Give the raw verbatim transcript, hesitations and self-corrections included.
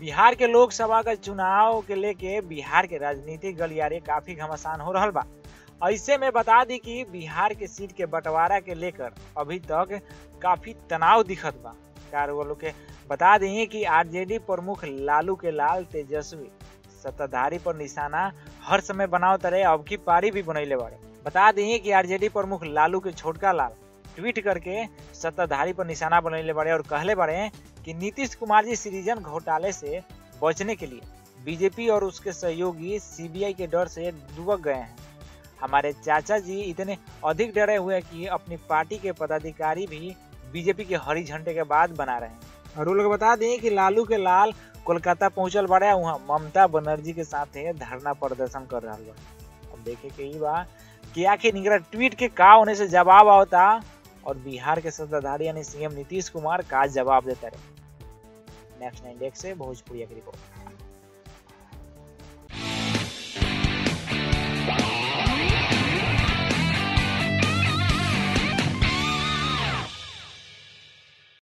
बिहार के लोकसभा का चुनाव के लेके बिहार के राजनीतिक गलियारे काफी घमासान हो रहल बा। ऐसे में बता दी कि बिहार के सीट के बंटवारा के लेकर अभी तक काफी तनाव दिखत बा। कार वो लोग के बता दी कि आरजेडी प्रमुख लालू के लाल तेजस्वी सत्ताधारी पर निशाना हर समय बनाव तरे अब की पारी भी बनैले बारे। बता दी कि आरजेडी प्रमुख लालू के छोटका लाल ट्वीट करके सत्ताधारी पर निशाना बनैले बारे और कहले बारे कि नीतीश कुमार जी सृजन घोटाले से बचने के लिए बीजेपी और उसके सहयोगी सीबीआई के डर से दुबक गए हैं। हमारे चाचा जी इतने अधिक डरे हुए कि अपनी पार्टी के पदाधिकारी भी बीजेपी के हरी झंडे के बाद बना रहे हैं। और वो लोग बता दें कि लालू के लाल कोलकाता पहुंचल बड़े वहाँ ममता बनर्जी के साथ धरना प्रदर्शन कर रहा बा। अब देखे के ही बा कि आखिर निगरा ट्वीट के का होने से जवाब आवता और बिहार के सत्ताधारी यानी सीएम नीतीश कुमार का जवाब देता रहे। नेक्स्ट नाइन डेस्क से भोजपुरी की रिपोर्ट।